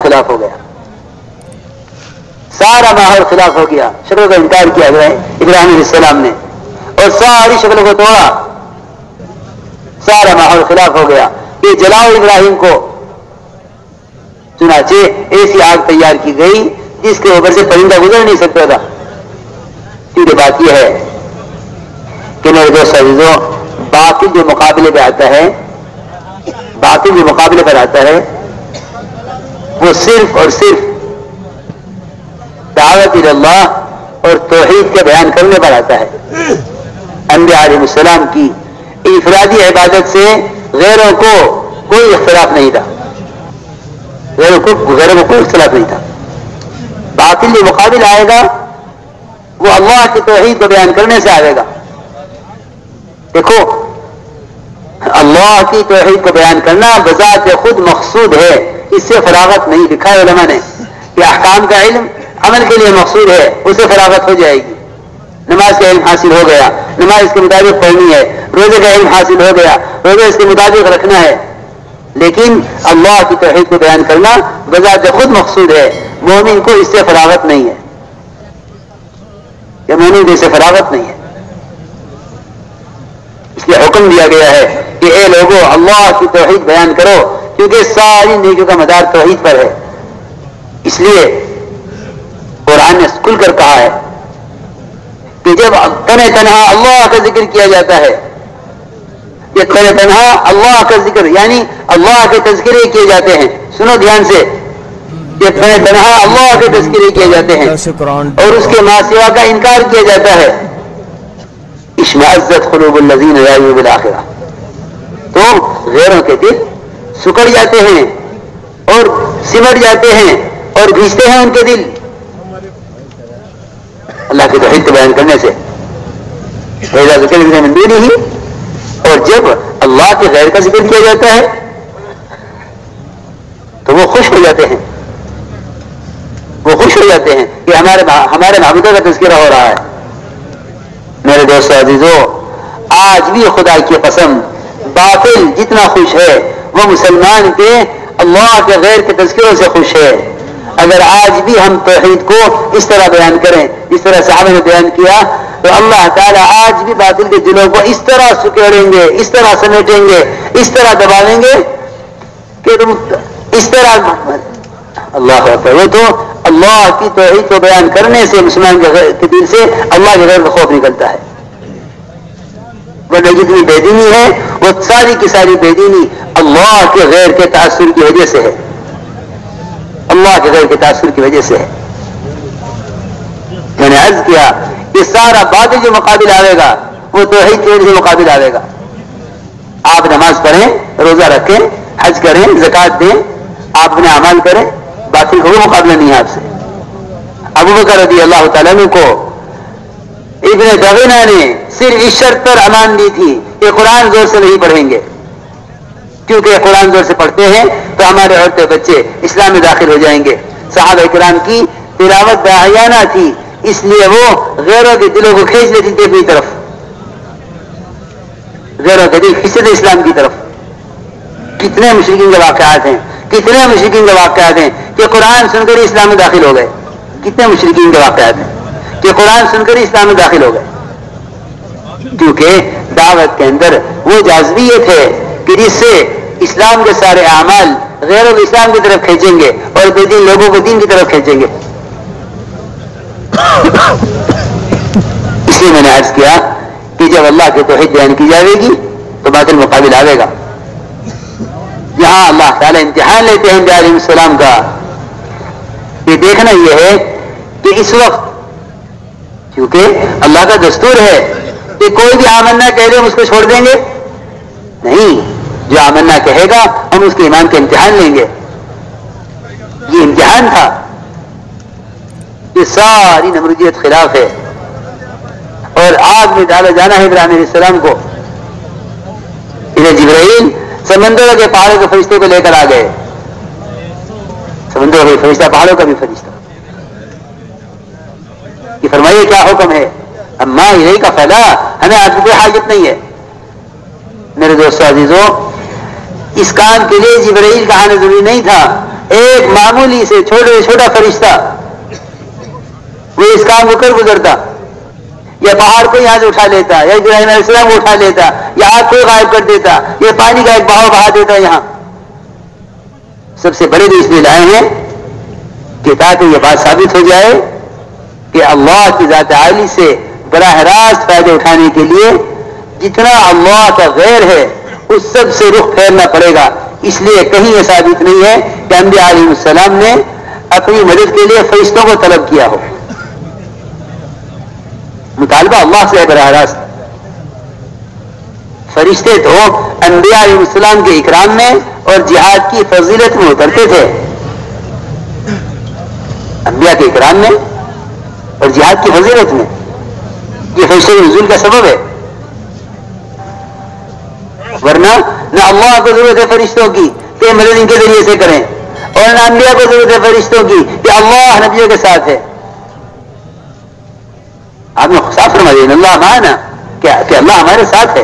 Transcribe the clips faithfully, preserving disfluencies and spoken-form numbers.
خلاف ہو گیا، سارا ماحول خلاف ہو گیا، شکلوں کا انکار کیا ابراہیم علیہ السلام نے اور ساری شکلوں کو توڑا، سارا ماحول خلاف ہو گیا کہ جلاؤ ابراہیم کو۔ چنانچہ ایسی آگ تیار کی گئی جس کے اوپر سے پرندہ گزر نہیں سکتا تھا۔ کیونکہ بات یہ ہے کہ میرے دوست عزیزوں، باطل جو مقابلے پہ آتا ہے، باطل جو مقابلے پر آتا ہے وہ صرف اور صرف دعوت اللہ اور توحید کے بیان کرنے پر آتا ہے۔ انبیاء علیہ السلام کی انفرادی عبادت سے غیروں کو کوئی اختلاف نہیں تھا، غیروں کو غیروں کو کوئی اختلاف نہیں تھا۔ باطل جو مقابل آئے گا وہ اللہ کی توحید کو بیان کرنے سے آئے گا۔ دیکھو، اللہ کی توحید کو بیان کرنا بذات خود مقصود ہے، اس سے فراغت نہیں لکھا ہے علماء نے کہ احکام کا علم عمل کے لیے مقصود ہے، اسے فراغت ہو جائے گی۔ نماز کا علم حاصل ہو گیا، نماز اس کے مطابق پڑھنی ہے، روزے کا علم حاصل ہو گیا، روزے اس کے مطابق رکھنا ہے، لیکن اللہ کی توحید کو بیان کرنا بذات خود مقصود ہے، مومن کو اس سے فراغت نہیں ہے، یا مومن کو اس سے فراغت نہیں ہے۔ اس لیے حکم دیا گیا ہے کہ اے لوگوں اللہ کی توحید بیان کرو، کیونکہ ساری نیکیوں کا مدار توحید پر ہے۔ اس لیے قرآن نے کھل کر کہا ہے کہ جب تن تنہا اللہ کا ذکر کیا جاتا ہے، یہ تن تنہا اللہ کا ذکر یعنی اللہ کے تذکرے کیے جاتے ہیں، سنو دھیان سے، یہ تن تنہا اللہ کے تذکرے کیے جاتے ہیں اور اس کے ما سوا کا انکار کیا جاتا ہے، اشمئزت قلوب الذین لا یؤمنون بالآخرہ، تو غیروں کے دل سکڑ جاتے ہیں اور سمٹ جاتے ہیں اور بھیجتے ہیں ان کے دل اللہ کی توحید کو بیان کرنے سے۔ فَإِذَا ذُكِرَ مِن دُونِهِ، اور جب اللہ کے غیر کا ذکر کیا جاتا ہے تو وہ خوش ہو جاتے ہیں، وہ خوش ہو جاتے ہیں کہ ہمارے ہمارے معبودوں کا تذکرہ ہو رہا ہے۔ میرے دوست عزیزوں، آج بھی خدا کی قسم باطل جتنا خوش ہے وہ مسلمان کے اللہ کے غیر کے تذکروں سے خوش ہے۔ اگر آج بھی ہم توحید کو اس طرح بیان کریں جس طرح صحابہ نے بیان کیا تو اللہ تعالیٰ آج بھی باطل کے دلوں کو اس طرح سکیڑیں گے، اس طرح سمیٹیں گے، اس طرح دباویں گے کہ تم اس طرح اللہ اکبر۔ وہ تو اللہ کی توحید کو بیان کرنے سے مسلمان کے دل سے اللہ کے غیر کا خوف نکلتا ہے، ورنہ جتنی بے دینی ہے وہ ساری کی ساری بے دینی اللہ کے غیر کے تاثر کی وجہ سے ہے، اللہ کے غیر کے تاثر کی وجہ سے ہے۔ میں نے عرض کیا کہ سارا باطل جو مقابل آئے گا وہ توحید کی وجہ سے مقابل آئے گا۔ آپ نماز پڑھیں، روزہ رکھیں، حج کریں، زکوٰۃ دیں، آپ اپنے اعمال کریں، باطل کا وہ مقابلہ نہیں ہے آپ سے۔ ابو بکر رضی اللہ تعالیٰ عنہ کو ابن دغینہ نے صرف اس شرط پر امان دی تھی کہ قرآن زور سے نہیں پڑھیں گے، کیونکہ قرآن زور سے پڑھتے ہیں تو ہمارے عورتیں بچے اسلام میں داخل ہو جائیں گے۔ صحابہ کرام کی تلاوت داعیانہ تھی، اس لیے وہ غیروں کے دلوں کو کھینچ لیتی تھی اپنی طرف، غیروں کے دل کھینچتے تھے اسلام کی طرف۔ کتنے مشرکین کے واقعات ہیں، کتنے مشرکین کے واقعات ہیں کہ قرآن سن کر اسلام میں داخل ہو گئے، کتنے مشرکین کے واقعات ہیں کہ قرآن سن کر اسلام میں داخل ہو گئے، کیونکہ دعوت کے اندر وہ جاذبیت ہے کہ جس سے اسلام کے سارے اعمال غیروں کو اسلام کی طرف کھینچیں گے اور بے دین لوگوں کو دین کی طرف کھینچیں گے۔ اس لیے میں نے عرض کیا کہ جب اللہ کی توحید بیان کی جائے گی تو باطل مقابل آئے گا۔ یہاں اللہ تعالیٰ امتحان لیتے ہیں انبیاء علیہ السلام کا، یہ دیکھنا یہ ہے کہ اس وقت کیونکہ اللہ کا دستور ہے کہ کوئی بھی آمنا کہہ دے ہم اس کو چھوڑ دیں گے نہیں، جو آمنا کہے گا ہم اس کے ایمان کے امتحان لیں گے۔ یہ امتحان تھا، یہ ساری نمرودیت خلاف ہے اور آگ میں ڈالا جانا ہے ابراہیم علیہ السلام کو۔ ادھر جبرائیل سمندروں کے پہاڑوں کے فرشتے کو لے کر آ گئے، سمندروں کا بھی فرشتہ، پہاڑوں کا بھی فرشتہ، کہ فرمائیے کیا حکم ہے؟ اما الیک فلا، ہمیں آپ کی کوئی حاجت نہیں ہے۔ میرے دوستو عزیزوں، اس کام کے لیے جبرائیل کا آنا ضروری نہیں تھا، ایک معمولی سے چھوٹے چھوٹا فرشتہ وہ اس کام کو کر گزرتا، یا پہاڑ کو یہاں سے اٹھا لیتا، یا ابراہیم علیہ السلام کو اٹھا لیتا، یا آگ کو غائب کر دیتا، یا پانی کا ایک بہاؤ بہا دیتا یہاں. سب سے بڑے بھی اس لیے لائے ہیں کہ تاکہ یہ بات ثابت ہو جائے کہ اللہ کی ذات عالی سے براہ راست فائدے اٹھانے کے لیے جتنا اللہ کا غیر ہے اس سب سے رخ پھیرنا پڑے گا. اس لیے کہیں یہ ثابت نہیں ہے کہ انبیاء علیہ السلام نے اپنی مدد کے لیے فرشتوں کو طلب کیا ہو. مطالبہ اللہ سے ہے براہ راست. فرشتے تو انبیاء علیہ السلام کے اکرام میں اور جہاد کی فضیلت میں اترتے تھے. انبیاء کے اکرام میں اور جہاد کی فضیلت میں یہ فرشتے کے نزول کا سبب ہے. ورنہ نہ اللہ کو ضرورت ہے فرشتوں کی کہ مدد ان کے ذریعے سے کریں، اور نہ انبیاء کو ضرورت ہے فرشتوں کی کہ اللہ نبیوں کے ساتھ ہے. آپ نے صاف فرما دیا اللہ معنا کہ اللہ ہمارے ساتھ ہے.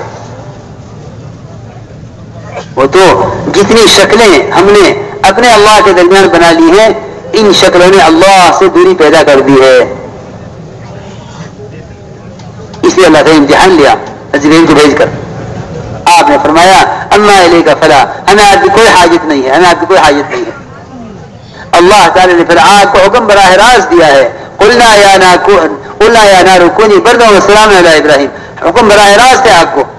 وہ تو جتنی شکلیں ہم نے اپنے اللہ کے درمیان بنا لی ہیں ان شکلوں نے اللہ سے دوری پیدا کر دی ہے. اس لیے اللہ نے امتحان لیا جبرائیل کو بھیج کر. آپ نے فرمایا اما الیک فلا، ہمیں آپ کی کوئی حاجت نہیں ہے، ہمیں آپ کی کوئی حاجت نہیں ہے. اللہ تعالی نے پھر آگ کو حکم براہ راست دیا ہے قلنا یا نار قلنا یا نار کونی بردا وسلام علی ابراہیم. حکم براہ راست ہے آگ کو،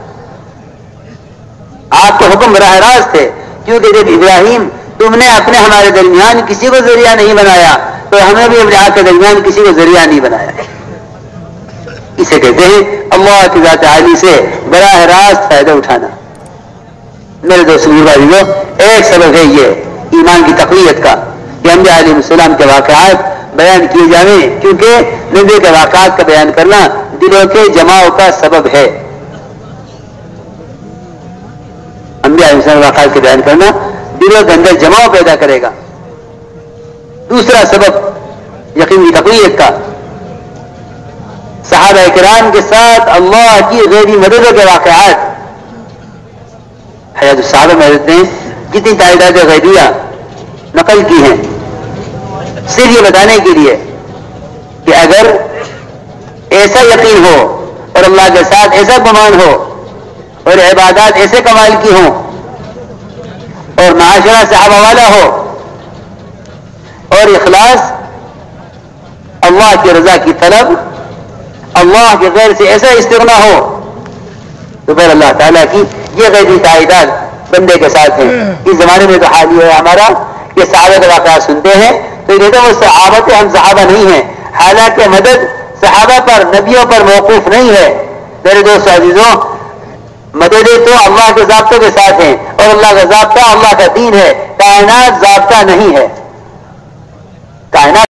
آگ کو حکم براہ راست ہے. کیونکہ جب ابراہیم تم نے اپنے ہمارے درمیان کسی کو ذریعہ نہیں بنایا تو ہمیں بھی اپنے آگ کے درمیان کسی کو ذریعہ نہیں بنایا. اسے کہتے ہیں اللہ کی ذات عالی سے براہ راست فائدہ اٹھانا. میرے دوست بھائیو، ایک سبب ہے یہ ایمان کی تقویت کا کہ انبیاء علیہ السلام کے واقعات بیان کیے جائیں، کیونکہ نبی کے واقعات کا بیان کرنا دلوں کے جماؤ کا سبب ہے. انبیاء علیہ السلام کے واقعات کا بیان کرنا دلوں کے اندر جماؤ پیدا کرے گا. دوسرا سبب یقین کی تقویت کا، صحابہ کرام کے ساتھ اللہ کی غیبی مددوں کے واقعات. حیات الصحابہ میں نے جتنی تعداد غیبیہ نقل کی ہیں صرف یہ بتانے کے لیے کہ اگر ایسا یقین ہو اور اللہ کے ساتھ ایسا گمان ہو اور عبادات ایسے کمال کی ہوں اور معاشرہ صحابہ والا ہو اور اخلاص اللہ کی رضا کی طلب اللہ کے غیر سے ایسا استغنا ہو تو پھر اللہ تعالیٰ کی یہ غیبی تعداد بندے کے ساتھ ہیں. اس زمانے میں تو حال یہ ہے ہمارا کہ صحابہ کے واقعات سنتے ہیں تو کہتے ہیں وہ صحابہ ہم صحابہ نہیں ہیں، حالانکہ مدد صحابہ پر نبیوں پر موقوف نہیں ہے. میرے دوست عزیزوں، مددیں تو اللہ کے ضابطوں کے ساتھ ہیں اور اللہ کا ضابطہ اللہ کا دین ہے. کائنات ضابطہ نہیں ہے. کائنات